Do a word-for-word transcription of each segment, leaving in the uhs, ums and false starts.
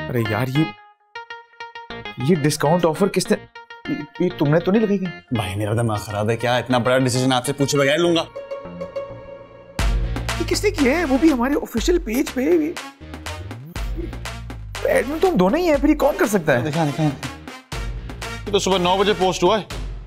अरे यार ये ये डिस्काउंट ऑफर किसने, ये तुमने तो नहीं लगाई? भाई मेरा दिमाग खराब है क्या, इतना बड़ा डिसीजन आपसे पूछे बगैर लूंगा? ये किसने किया है? वो भी हमारे ऑफिशियल पेज पे। एडमिन तो हम दोनों ही हैं, फिर ये कौन कर सकता है? देखा देखा ये तो सुबह नौ बजे पोस्ट हुआ है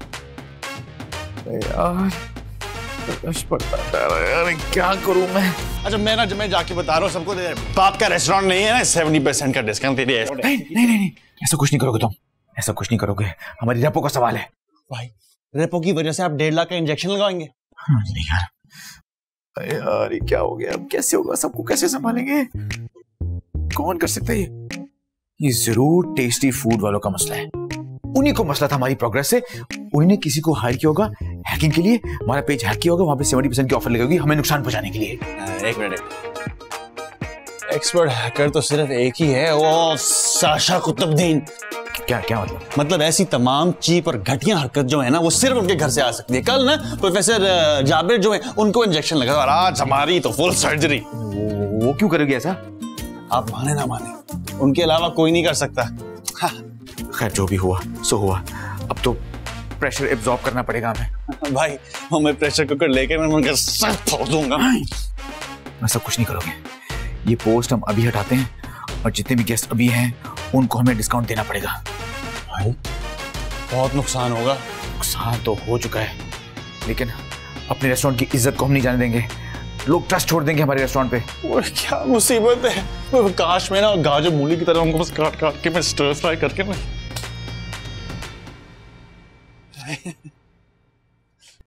यार। पड़ता है यार, क्या करूं मैं? अच्छा मैं ना, जब मैं जाके बता रहा हूँ सबको, बाप का रेस्टोरेंट नहीं है ना, सेवेंटी परसेंट का डिस्काउंट दे दिया। नहीं नहीं नहीं, ऐसा कुछ नहीं करोगे तुम, ऐसा कुछ नहीं करोगे। हमारी रेपो का सवाल है भाई। रेपो की वजह से आप डेढ़ लाख का इंजेक्शन लगाएंगे? नहीं यार, यार ये क्या हो गया? अब कैसे होगा? सबको कैसे संभालेंगे? कौन कर सकता है ये? ये जरूर टेस्टी फूड वालों का मसला है। उन्हीं को मसला था हमारी प्रोग्रेस से। उन्हीं ने किसी को हायर किया होगा हैकिंग के लिए, हमारा पेज हैक किया होगा, वहां पे सेवेंटी परसेंट की ऑफर लगेगी हमें नुकसान पहुंचाने के लिए। एक मिनट, एक्सपर्ट हैकर तो सिर्फ एक ही है, वो साशा कुतुबुद्दीन। क्या क्या मतलब? मतलब ऐसी तमाम चीप और घटिया हरकत जो है ना, वो सिर्फ उनके घर से आ सकती है। कल ना प्रोफेसर जाबिर जो है उनको इंजेक्शन लगा, और आज हमारी तो फुल सर्जरी। वो, वो क्यों करोगे ऐसा? आप माने ना माने, उनके अलावा कोई नहीं कर सकता। खैर जो भी हुआ सो हुआ, अब तो प्रेशर एब्जॉर्ब करना पड़ेगा हमें। भाई मैं प्रेशर कुकर लेके मैं उनका सर फोड़ दूंगा। ऐसा कुछ नहीं करोगे। ये पोस्ट हम अभी हटाते हैं और जितने भी गेस्ट अभी हैं उनको हमें डिस्काउंट देना पड़ेगा। भाई बहुत नुकसान होगा। नुकसान तो हो चुका है, लेकिन अपने रेस्टोरेंट की इज्जत को हम नहीं जाने देंगे। लोग ट्रस्ट छोड़ देंगे हमारे रेस्टोरेंट पे। वो क्या मुसीबत है, वो काश में ना गाजर मूली की तरह उनको बस काट काट के मैं स्टर फ्राई करके मैं